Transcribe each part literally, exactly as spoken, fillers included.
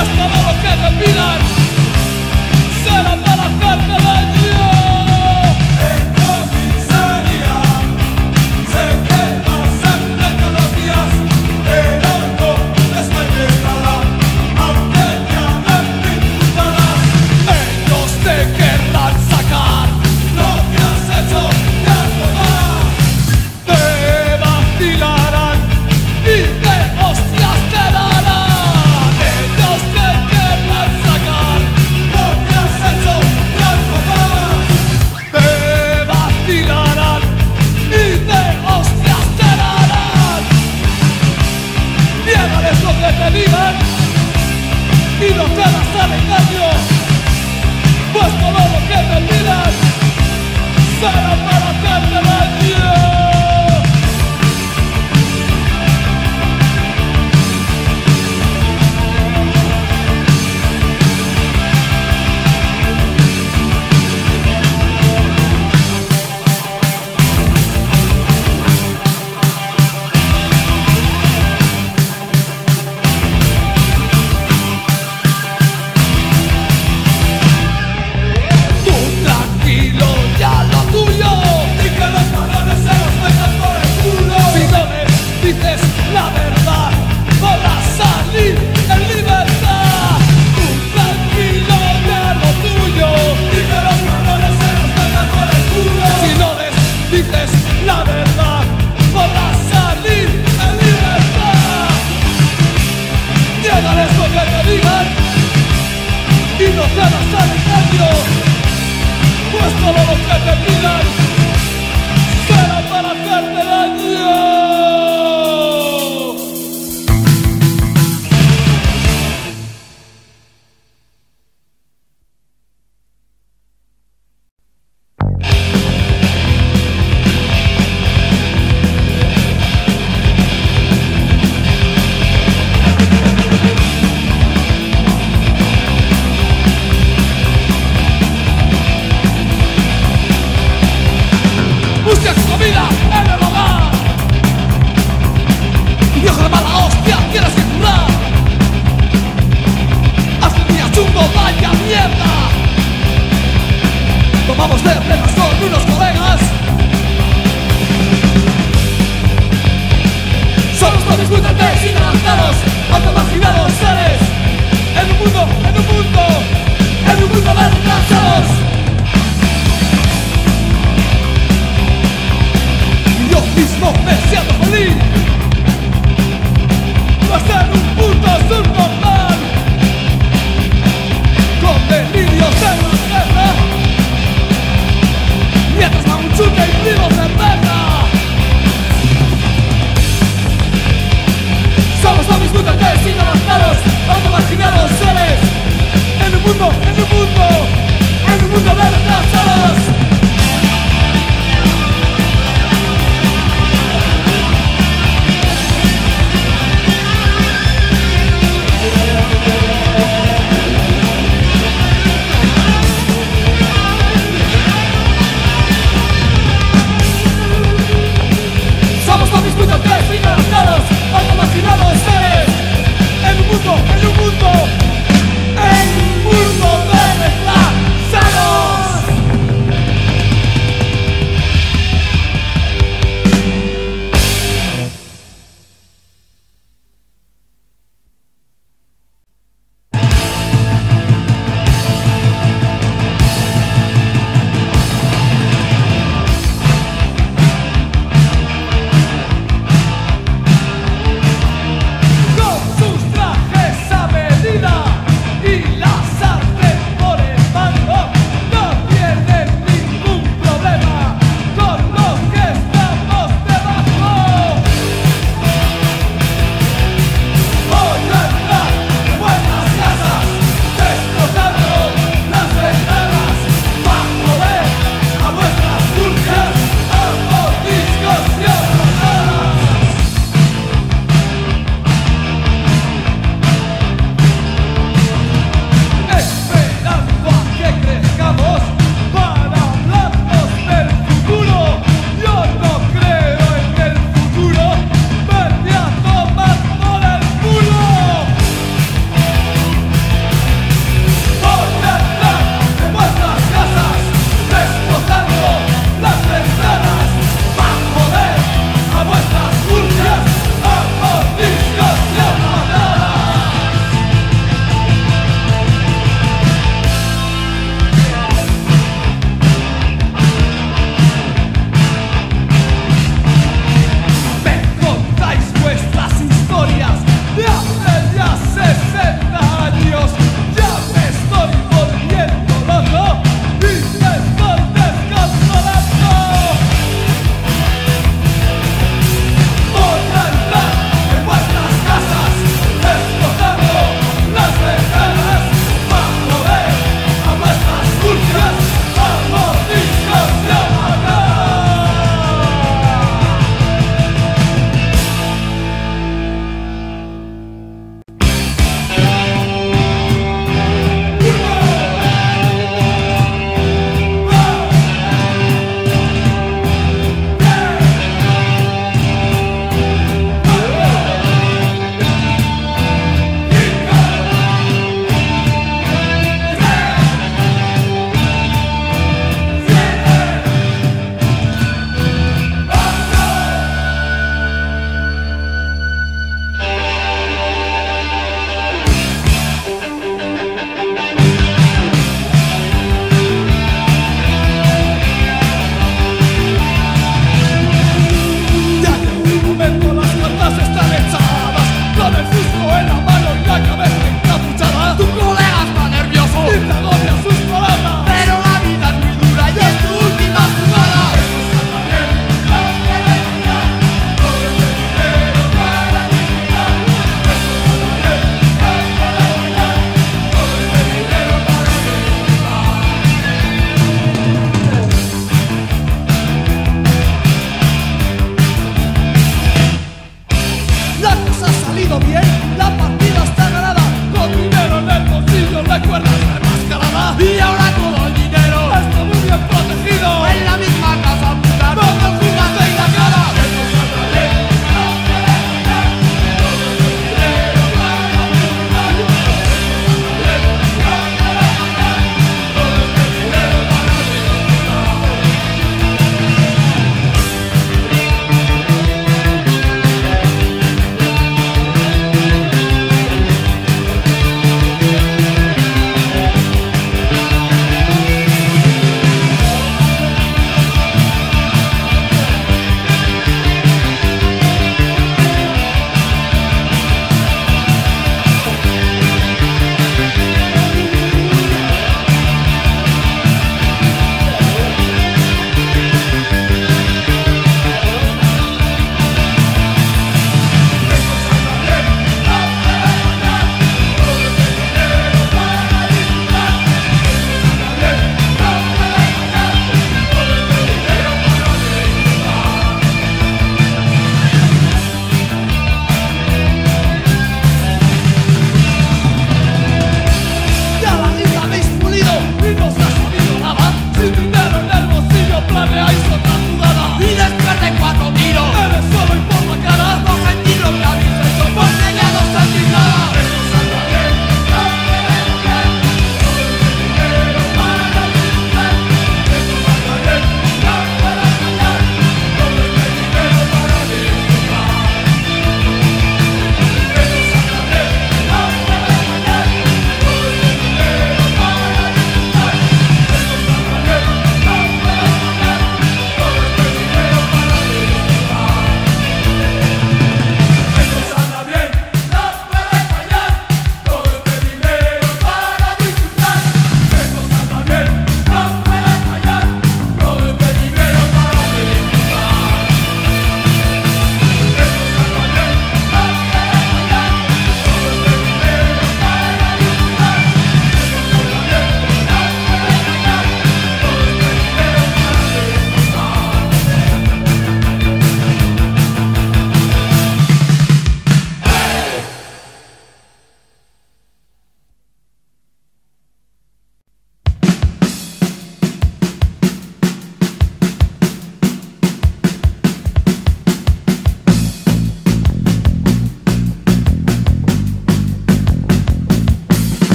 Somos zombies mutantes sin adaptados.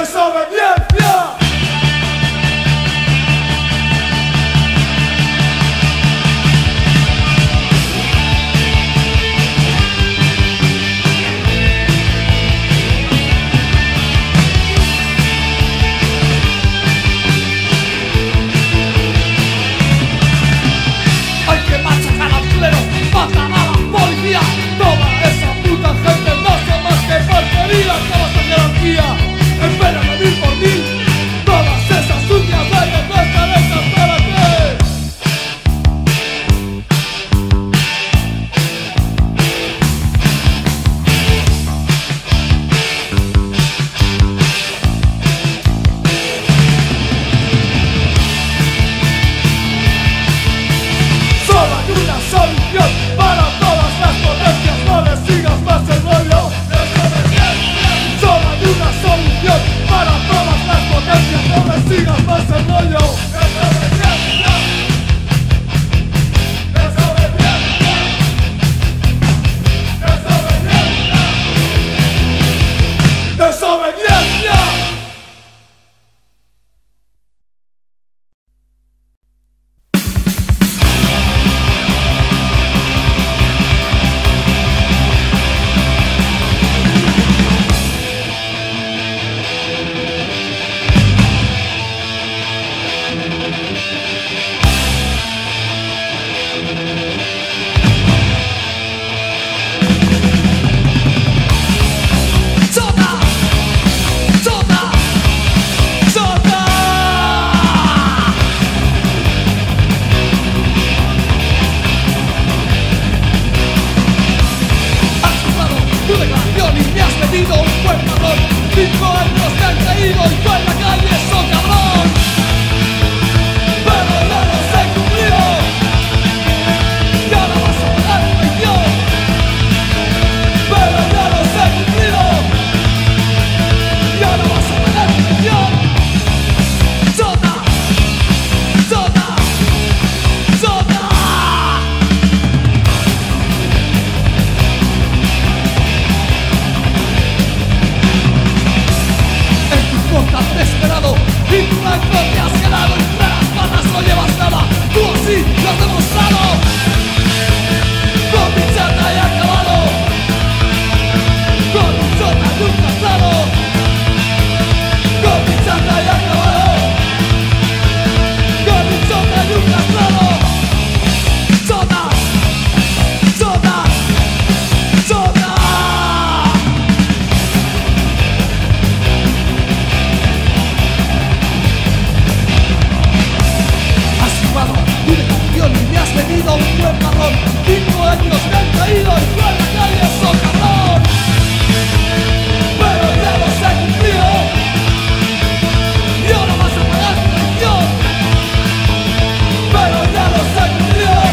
¡Desobediencia! Hay que machacar al clero, matar a la policía. Toda esa puta gente no son más que porquería. Toda esa jerarquía, en vez de venir por mí, todas esas sucias leyes no están hechas para ti. Solo hay una solución para todas las potencias. No le sigas más el rollo. Solo hay una solución para todas las potencias. No le sigas más el rollo. ¡Desobediencia! ¡Sota! ¡Sota! ¡Sota! Has jugado tu declaración y me has metido un buen marrón. Cinco años te han caído y tú en la calle sos cabrón. Pero ya los he cumplido y ahora vas a pagar tu traición. Pero ya los he cumplido y ahora vas a pagar tu traición. ¡Sota! ¡Sota! ¡Sota! En tu podcast desesperado y tu blanco te has quedado. Entre las patas no llevas nada, tú sí lo has demostrado. Con mi chata he acabado, con mi chata nunca he estado. Con mi chata he acabado, con mi chata nunca he estado. ¡Sota! ¡Sota! ¡Sota! Has jugado tu declaración y me has metido un buen marrón. Cinco años me han caído y tú en la calle sos cabrón. Pero ya los he cumplido y ahora vas a pagar tu traición. Pero ya los he cumplido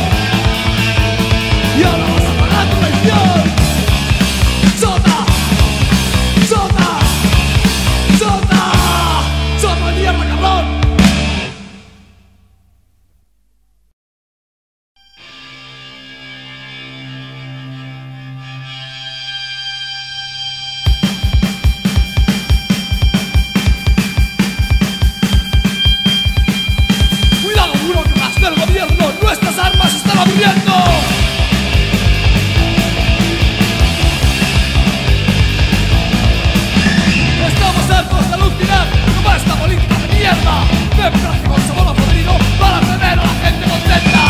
y ahora vas a pagar tu traición. ¡Sota! ¡Sota! ¡Sota! ¡Sota de mierda, cabrón! ¡Cuidado, burócratas del gobierno! ¡Nuestras armas están aburriendo! Estamos hartos de alucinar con esta política de mierda. De práctico sabor podrido para tener a la gente contenta.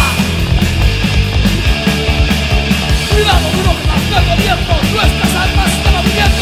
¡Cuidado, burócratas del gobierno! ¡Nuestras armas están aburriendo!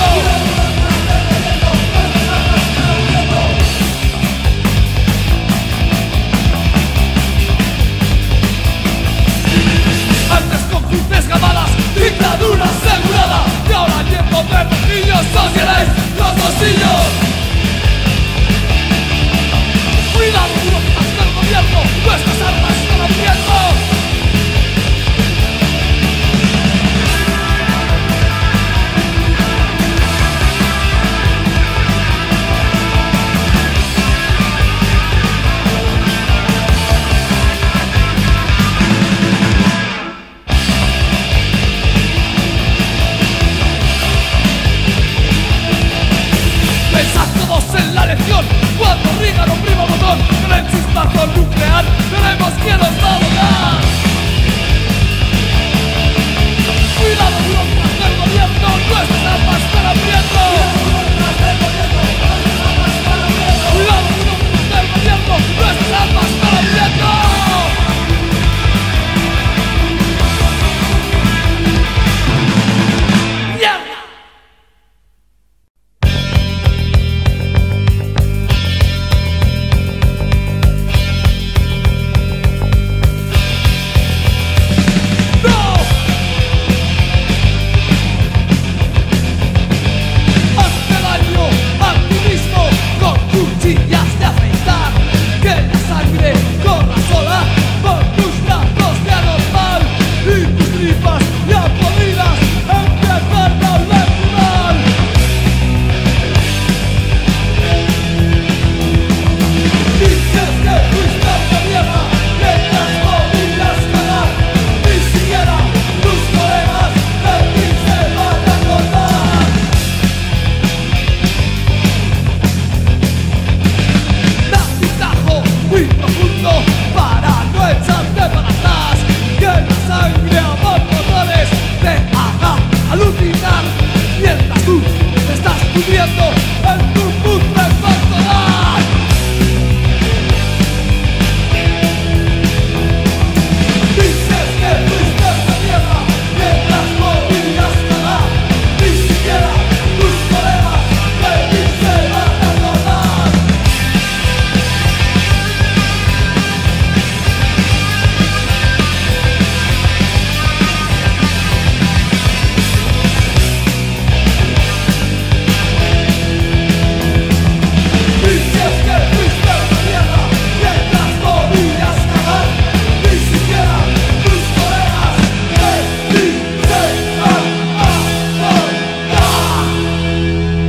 rodillas de afeitar, que la sangre corra sola por tus brazos de anormal y tus tripas ya podridas empiezan a oler mal. Dices que fuiste una mierda mientras podías cagar, ni siquiera tus colegas de ti se van a acordar. Date un tajo muy profundo para no echarte para atrás, que la sangre a borbotones te haga alucinar mientras tú te estás pudriendo en tu putre corporal. Dices que fuiste una mierda mientras podías cagar, ni siquiera tus colegas de ti se van a acordar. Dices que fuiste una mierda mientras podías cagar, ni siquiera tus colegas de ti se van a acordar.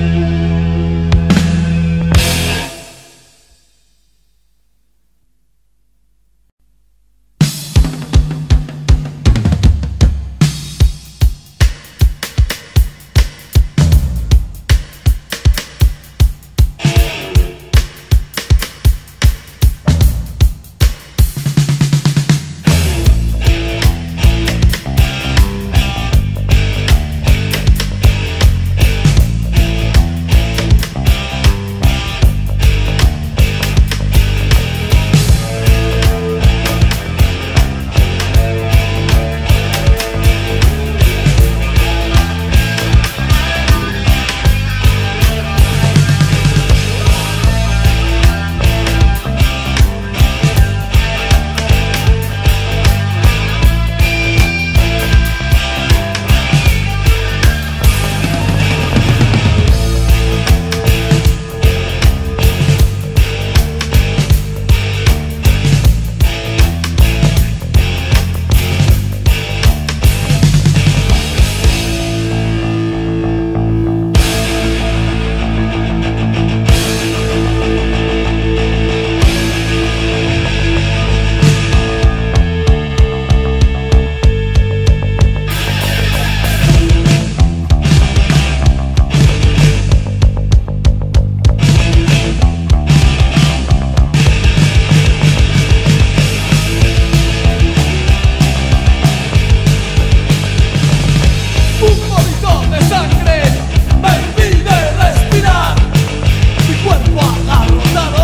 Un poquito de sangre me impide respirar, mi cuerpo agarrotado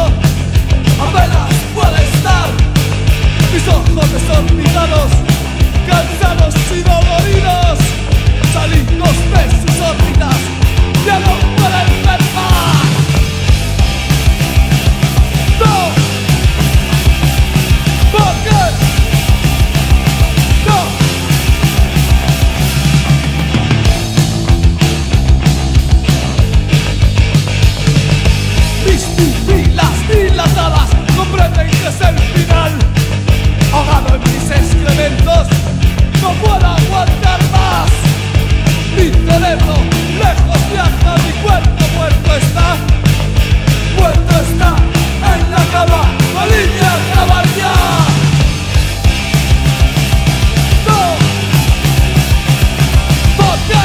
apenas puede estar, mis ojos desorbitados, cansados y doloridos, salidos de sus órbitas, ya no pueden ver más. No, ¿por qué? No. Mis pupilas dilatadas comprenden que es el final. Ahogado en mis excrementos, no puedo aguantar más. Mi cerebro lejos viaja, mi cuerpo muerto está. Muerto está en la cama, la línea a acabar ya. No, ¿por qué?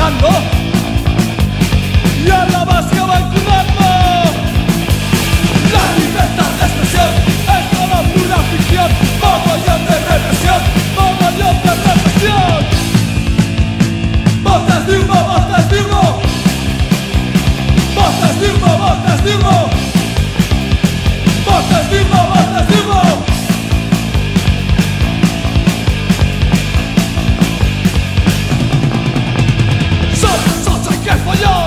pagando y a la vasca va incurrando. La libertad de expresión es toda pura ficción, mogollón de represión, mogollón de represión. Botas de humo, botas de humo, botas de humo, botas de humo, botas de humo, botas de humo. ¡Qué follón!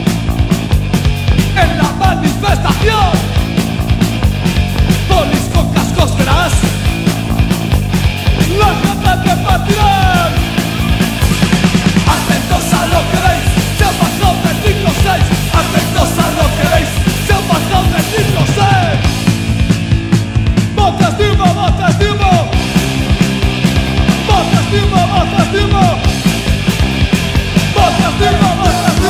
En la manifestación, polis con cascos verás, la gata te partirán. Atentos a lo que veis, se han bajado del siglo seis. Atentos a lo que veis, se han bajado del siglo seis. Botas de humo, botas de humo, botas de humo, botas de humo, botas de humo.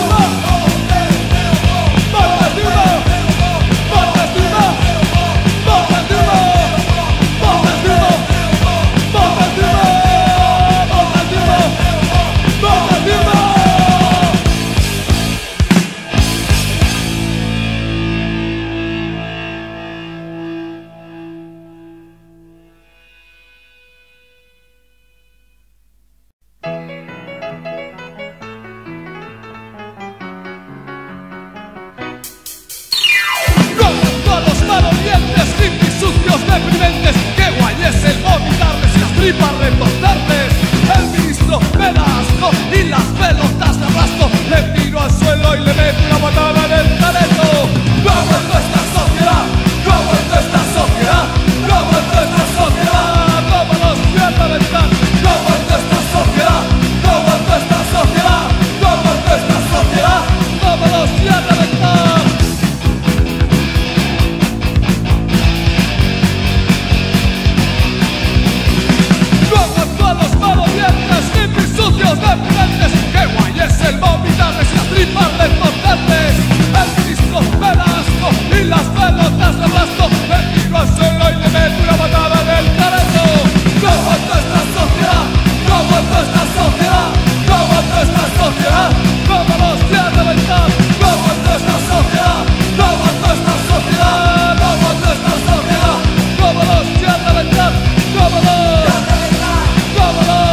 Para recortarles, el ministro me da asco y las pelotas le arrastro, le tiro al suelo y le meto una patada en el talento. No aguanto esta sociedad, no aguanto esta sociedad, no aguanto esta sociedad, como los voy a reventar. No aguanto esta sociedad, no aguanto esta sociedad, no aguanto esta sociedad, como los voy a reventar. Dependentes, que guay es el vomitarles y las tripas recortarles. El ministro me da asco y las pelotas le arrastro, me tiro al suelo y le meto una patada en el careto. No aguanto esta sociedad, no aguanto esta sociedad, no aguanto esta sociedad, como los voy a reventar. No aguanto esta sociedad, no aguanto esta sociedad, no aguanto esta sociedad, como los voy a reventar, como los, como los.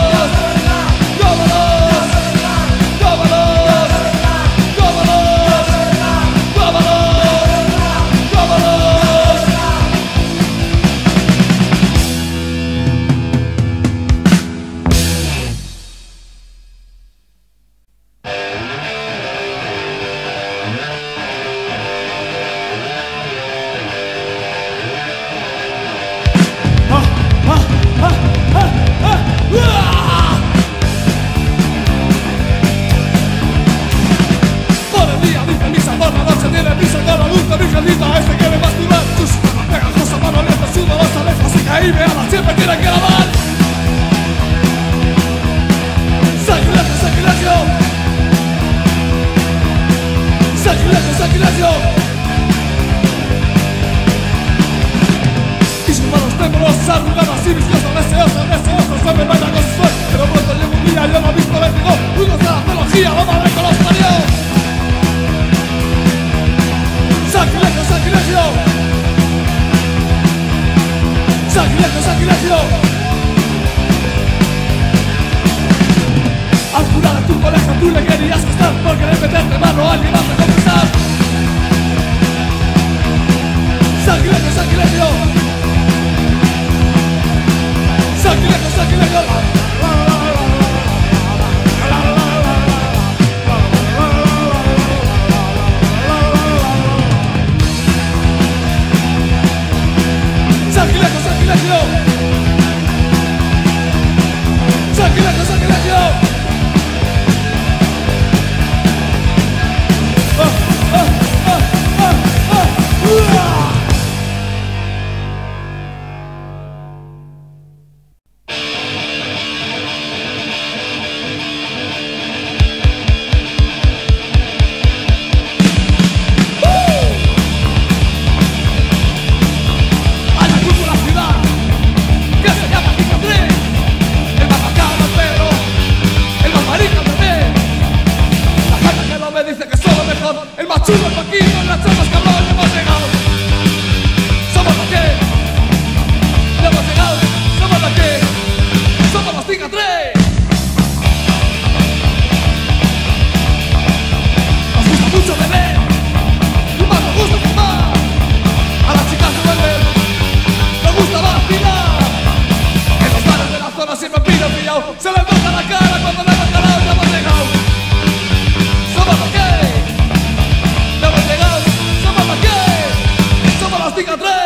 Este quiere masturbar, tus manos pegajosa, mano lenta, sudorosa, lejos y caída, siempre tiene que lavar. Sacrilegio, sacrilegio, sacrilegio, sacrilegio. Y sus manos temblorosas, arrugadas y viciosas, deseosas, deseosas, se me bailan con su suerte. Pero pronto llega un día, yo no he visto vértigo, unos de la teología, la madre con los parió. Sacrilegio, sacrilegio, sacrilegio, sacrilegio. Al curar a tu colegio tú le querías costar por querer meterte mano a alguien más de confesar. llegado, se les nota la cara cuando le hemos calado. Ya hemos llegado, somos los que. Ya hemos llegado, somos los que. Somos los Tica tres.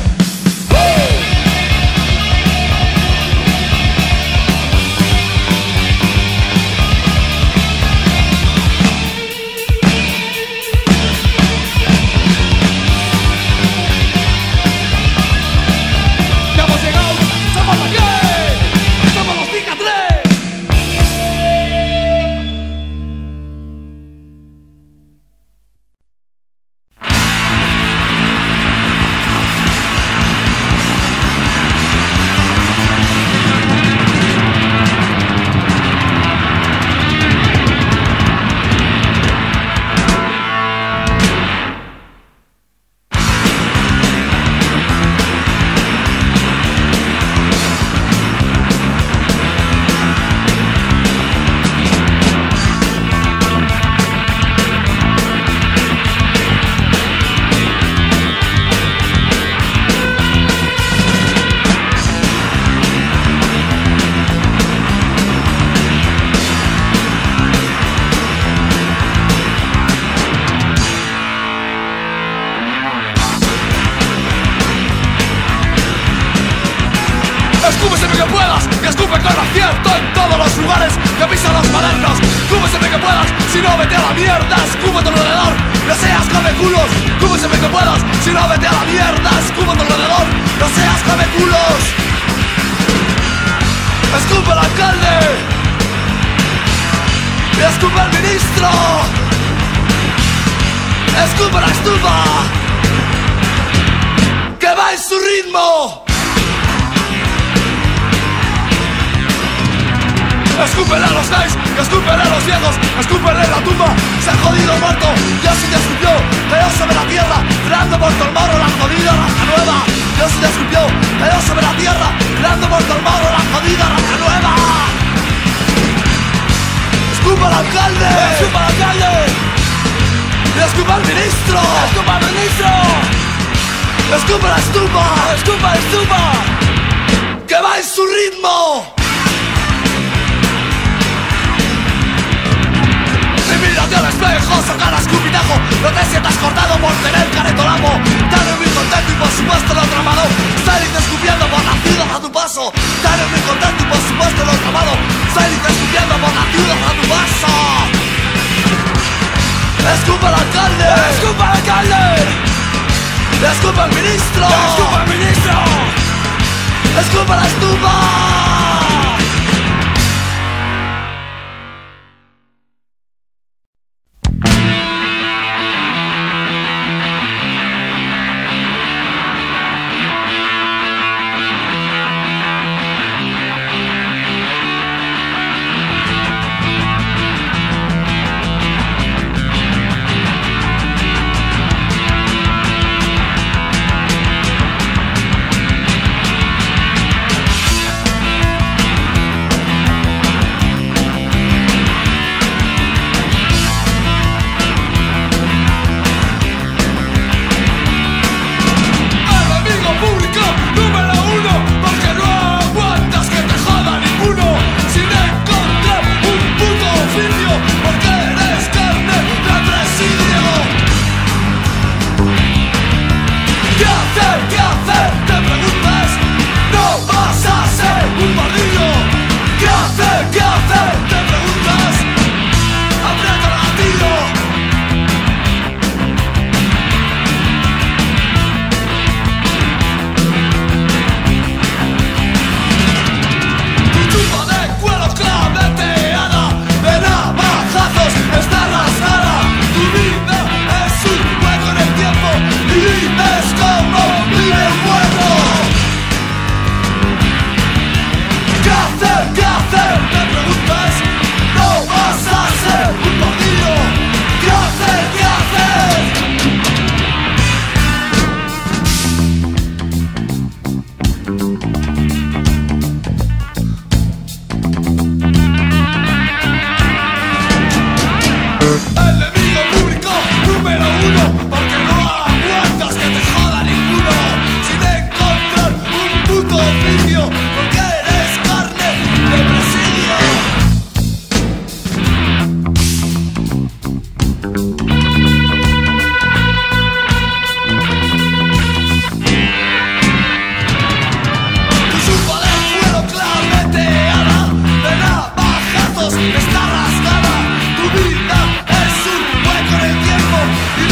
Escupe siempre que puedas, y escupe con acierto en todos los lugares que pisan los madernos. Escupe siempre que puedas, si no vete a la mierda. Escupe a tu alrededor, no seas cabeculos. Escupe siempre que puedas, si no vete a la mierda. Escupe a tu alrededor, no seas cabeculos. Escupe al alcalde y escupe al ministro. Escupe la estufa que va en su ritmo. Escúpele a los gays, escúpele a los viejos, escúpele en la tumba, se ha jodido muerto, ya sí te escupió, cayó sobre la tierra, creando por el moro la jodida raza nueva. Ya sí te escupió, cayó sobre la tierra, creando por el moro la jodida raza nueva. Escupa al alcalde, escupa al alcalde, y escupa al ministro, escupa al ministro, escupa la estupa, escupa la estupa, que va en su ritmo. Mírate al espejo, saca el escupitajo. No te sientas cortado por tener caretolamo. Dale muy contento y por supuesto lo tramado. Salid escupiendo por la ciudad a tu paso. Dale muy contento y por supuesto lo tramado. Salid escupiendo por la ciudad a tu paso. Escupa al alcalde, escupa al alcalde, escupa al ministro, escupa al ministro, escupa la estufa.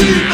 así.